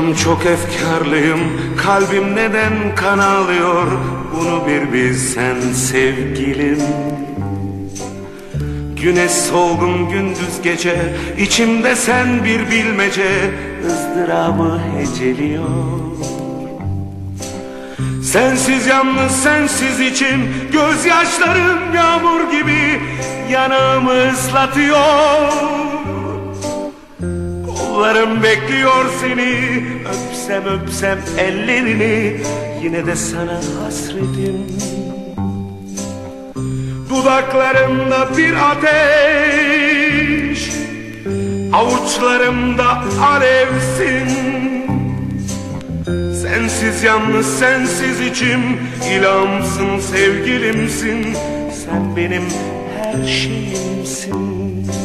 Akşam çok efkarlıyım, kalbim neden kan ağlıyor, bunu bir bilsen sevgilim. Güneş solgun gündüz gece, içimde sen bir bilmece, ızdırabı heceliyor. Sensiz yalnız sensiz içim, gözyaşlarım yağmur gibi yanağımı ıslatıyor. Kollarım bekliyor seni, öpsem öpsem ellerini, yine de sana hasretim. Dudaklarımda bir ateş, avuçlarımda alevsin. Sensiz yalnız sensiz içim, ilhamsın sevgilimsin. Sen benim her şeyimsin.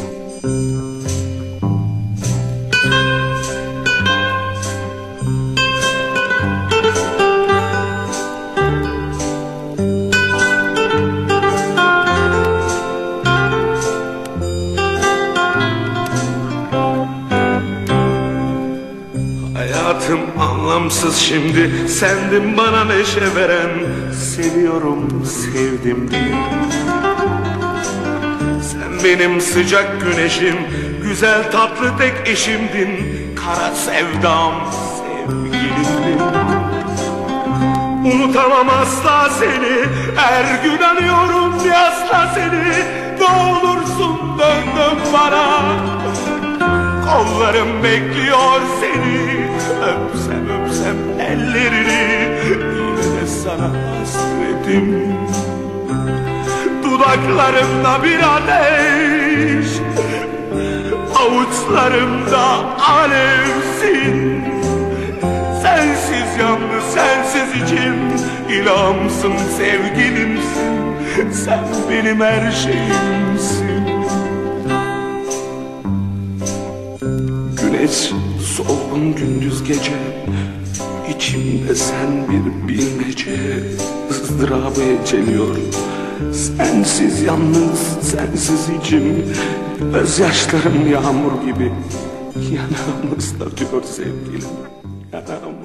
Hayatım anlamsız şimdi, sendin bana neşe veren, seviyorum sevdim diye. Sen benim sıcak güneşim, güzel tatlı tek eşimdin, kara sevdam sevgilimdin. Unutamam asla seni, her gün anıyorum yasla seni, ne olursun dön dön bana. Kollarım bekliyor seni, öpsem öpsem ellerini, yine de sana hasretim. Dudaklarımda bir ateş, avuçlarımda alevsin. Sensiz yalnız sensiz içim, ilhamsın sevgilimsin. Sen benim her şeyimsin. Güneş solgun gündüz gece, içimde sen bir bilmece, ızdırabı eceliyor. Sensiz yalnız sensiz içim, gözyaşlarım yağmur gibi yanağımı ıslatıyor sevgilim, yanağım.